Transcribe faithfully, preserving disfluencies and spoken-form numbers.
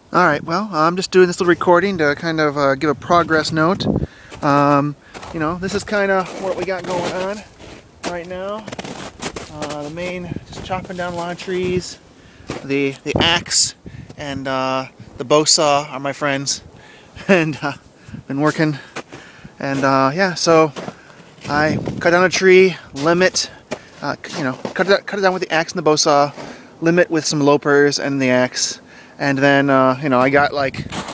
Alright, well, I'm just doing this little recording to kind of uh, give a progress note. Um, you know, this is kind of what we got going on right now. Uh, the main, just chopping down a lot of trees. The, the axe and uh, the bow saw are my friends. And uh, been working. And uh, yeah, so I cut down a tree, limit, uh, you know, cut it, cut it down with the axe and the bow saw, limit with some lopers and the axe. And then, uh, you know, I got like